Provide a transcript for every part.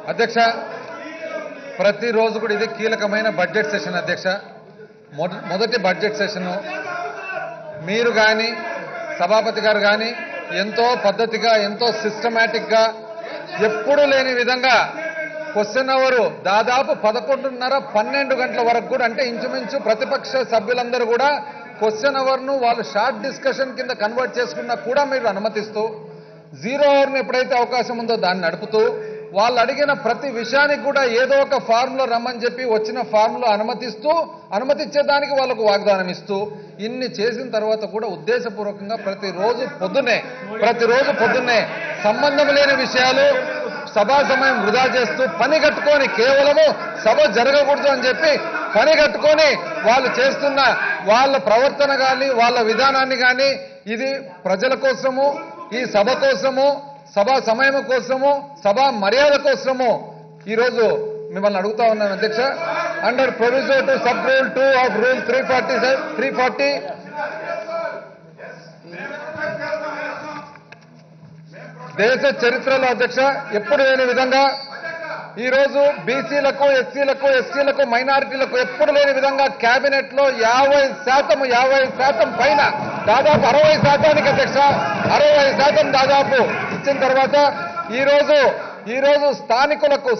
అధ్యక్ష, ప్రతిరోజు కూడా ఇది కీలకమైన బడ్జెట్ సెషన్ అధ్యక్ష. మొదటి బడ్జెట్ సెషను మీరు కానీ సభాపతి గారు కానీ ఎంతో పద్ధతిగా ఎంతో సిస్టమేటిక్గా ఎప్పుడూ లేని విధంగా క్వశ్చన్ అవర్ దాదాపు 11:30-12 గంటల వరకు కూడా, అంటే ఇంచుమించు ప్రతిపక్ష సభ్యులందరూ కూడా క్వశ్చన్ అవర్ను వాళ్ళు షార్ట్ డిస్కషన్ కింద కన్వర్ట్ చేసుకున్నా కూడా మీరు అనుమతిస్తూ, జీరో అవర్ను ఎప్పుడైతే అవకాశం ఉందో దాన్ని నడుపుతూ, వాళ్ళు అడిగిన ప్రతి విషయానికి కూడా ఏదో ఒక ఫార్ములో రమ్మని చెప్పి వచ్చిన ఫార్ములో అనుమతించేదానికి వాళ్ళకు వాగ్దానం ఇస్తూ, ఇన్ని చేసిన తర్వాత కూడా ఉద్దేశపూర్వకంగా ప్రతిరోజు పొద్దున్నే సంబంధం లేని విషయాలు సభా సమయం వృధా చేస్తూ పని కట్టుకొని కేవలము సభ జరగకూడదు అని చెప్పి పని కట్టుకొని వాళ్ళు చేస్తున్న వాళ్ళ ప్రవర్తన కానీ వాళ్ళ విధానాన్ని కానీ ఇది ప్రజల కోసము, ఈ సభ కోసము, సభా సమయం కోసము, సభా మర్యాద కోసము ఈరోజు మిమ్మల్ని అడుగుతా ఉన్నాను అధ్యక్ష. Under provision to sub rule 2 of rule 340 దేశ చరిత్రలో అధ్యక్ష ఎప్పుడు లేని విధంగా ఈరోజు బీసీలకు, ఎస్సీలకు, మైనారిటీలకు ఎప్పుడు లేని విధంగా కేబినెట్ లో 50% పైన దాదాపు 60% అధ్యక్ష 60% దాదాపు ఇచ్చిన తర్వాత ఈరోజు స్థానికులకు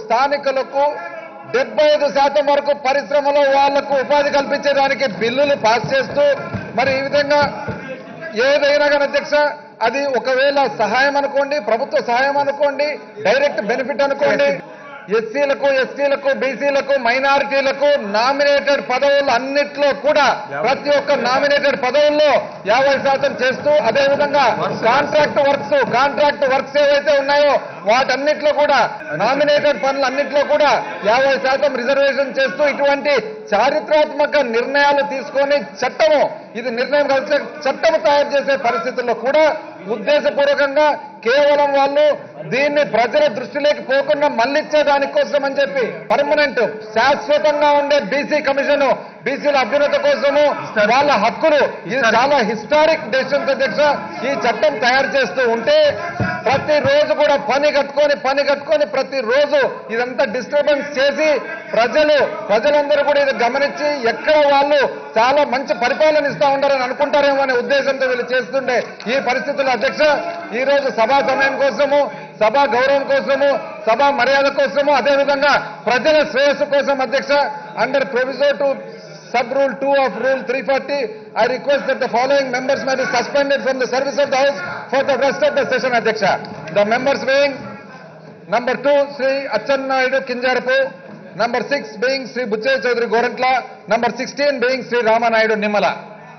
75% వరకు పరిశ్రమలో వాళ్లకు ఉపాధి కల్పించేదానికి బిల్లులు పాస్ చేస్తూ, మరి ఈ విధంగా ఏదైనా కానీ అధ్యక్ష అది ఒకవేళ సహాయం అనుకోండి, ప్రభుత్వ సహాయం అనుకోండి, డైరెక్ట్ బెనిఫిట్ అనుకోండి, ఎస్సీలకు, బీసీలకు, మైనారిటీలకు నామినేటెడ్ పదవులు అన్నిట్లో కూడా ప్రతి ఒక్క నామినేటెడ్ పదవుల్లో 50% చేస్తూ, అదేవిధంగా కాంట్రాక్ట్ వర్క్స్ ఏవైతే ఉన్నాయో వాటన్నిట్లో కూడా నామినేటెడ్ పనులు అన్నిట్లో కూడా 50% రిజర్వేషన్ చేస్తూ ఇటువంటి చారిత్రాత్మక నిర్ణయాలు తీసుకొని ఇది నిర్ణయం కలిసి చట్టం తయారు చేసే పరిస్థితుల్లో కూడా ఉద్దేశపూర్వకంగా కేవలం వాళ్ళు దీన్ని ప్రజల దృష్టిలోకి పోకుండా మళ్ళిచ్చే దానికోసం అని చెప్పి పర్మనెంట్ శాశ్వతంగా ఉండే బీసీ కమిషన్, బీసీల అభ్యున్నత కోసము, వాళ్ళ హక్కులు, ఇది చాలా హిస్టారిక్ డెసిషన్స్ అధ్యక్ష. ఈ చట్టం తయారు చేస్తూ ఉంటే ప్రతిరోజు కూడా పని కట్టుకొని ప్రతిరోజు ఇదంతా డిస్టర్బెన్స్ చేసి ప్రజలందరూ కూడా ఇది గమనించి ఎక్కడ వాళ్ళు చాలా మంచి పరిపాలన ఇస్తా ఉంటారని అనుకుంటారేమో అనే ఉద్దేశంతో వీళ్ళు చేస్తుండే ఈ పరిస్థితుల్లో అధ్యక్ష ఈ రోజు సభా సమయం కోసము, సభా గౌరవం కోసము, సభా మర్యాద కోసము, అదేవిధంగా ప్రజల శ్రేయస్సు కోసం అధ్యక్ష under provision to Sub Rule 2 of Rule 340, I request that the following members may be suspended from the service of the House for the rest of the session, Adhyaksha. The members being number 2, Sri Achannaidu Kinjarapu, number 6 being Sri Buchey Chaudhary Gorantla, number 16 being Sri Ramanaidu Nimala.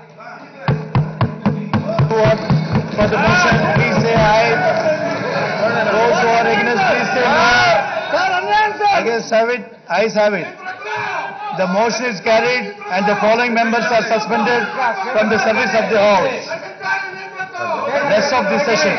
For the motion, please say aye. Those who are against, please say no. Against have it, ayes have it. The motion is carried and the following members are suspended from the service of the House. Rest of the session.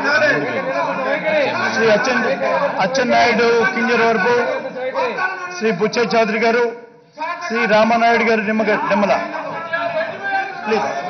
Sri Achannaidu Kinjarapu, Sri Buchey Chaudhary Garu, Sri Ramanaidu Garu Nimala. Please.